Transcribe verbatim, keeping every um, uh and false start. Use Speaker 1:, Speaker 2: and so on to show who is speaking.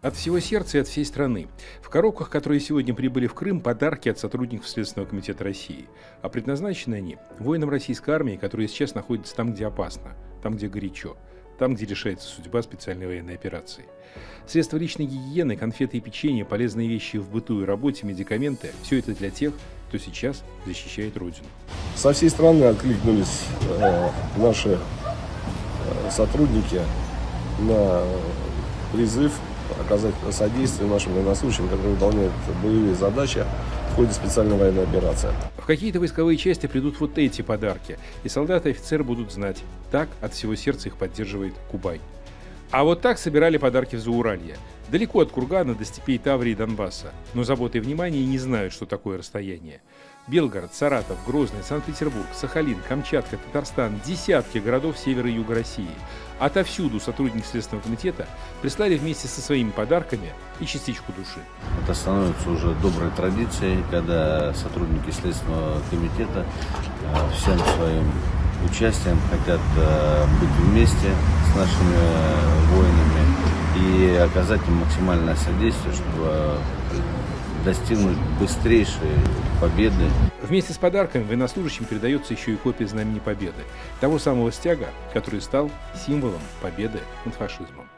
Speaker 1: От всего сердца и от всей страны. В коробках, которые сегодня прибыли в Крым, подарки от сотрудников Следственного комитета России. А предназначены они воинам российской армии, которые сейчас находятся там, где опасно, там, где горячо, там, где решается судьба специальной военной операции. Средства личной гигиены, конфеты и печенье, полезные вещи в быту и работе, медикаменты – все это для тех, кто сейчас защищает Родину.
Speaker 2: Со всей страны откликнулись э, наши э, сотрудники на призыв оказать содействие нашим военнослужащим, которые выполняют боевые задачи в ходе специальной военной операции.
Speaker 1: В какие-то войсковые части придут вот эти подарки, и солдаты и офицеры будут знать, так от всего сердца их поддерживает Кубань. А вот так собирали подарки в Зауралье, далеко от Кургана до степей Таврии и Донбасса, но заботы и внимания не знают, что такое расстояние. Белгород, Саратов, Грозный, Санкт-Петербург, Сахалин, Камчатка, Татарстан, десятки городов севера и юга России. Отовсюду сотрудники Следственного комитета прислали вместе со своими подарками и частичку души.
Speaker 3: Это становится уже доброй традицией, когда сотрудники Следственного комитета всем своим участием хотят быть вместе с нашими воинами и оказать им максимальное содействие, чтобы достигнуть быстрейшей победы.
Speaker 1: Вместе с подарками военнослужащим передается еще и копия Знамени Победы, того самого стяга, который стал символом победы над фашизмом.